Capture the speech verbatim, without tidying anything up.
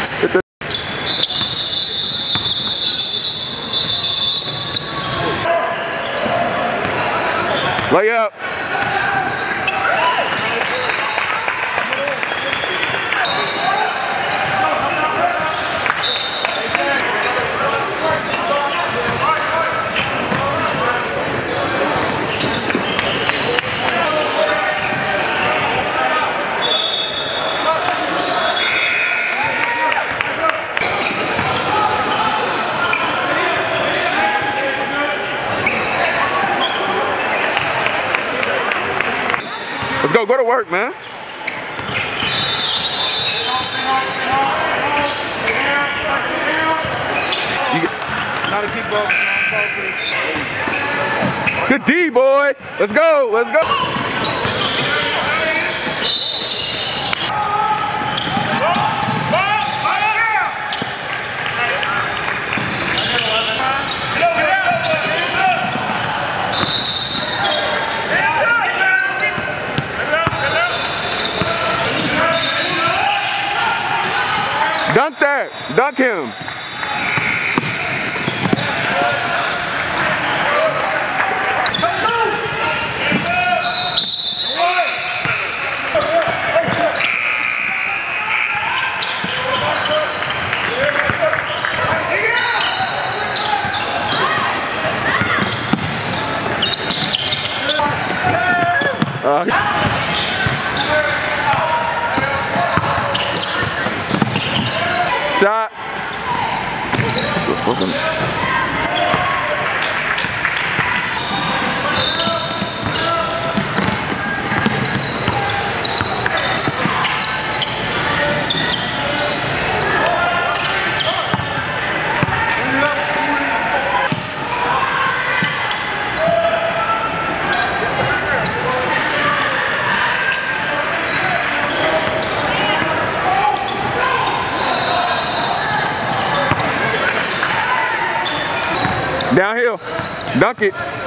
Lay up. Let's go, go to work, man. You get, Not a kick ball. good D, boy. Let's go, let's go. Dunk that, dunk him. Uh, Shot. Downhill, dunk it.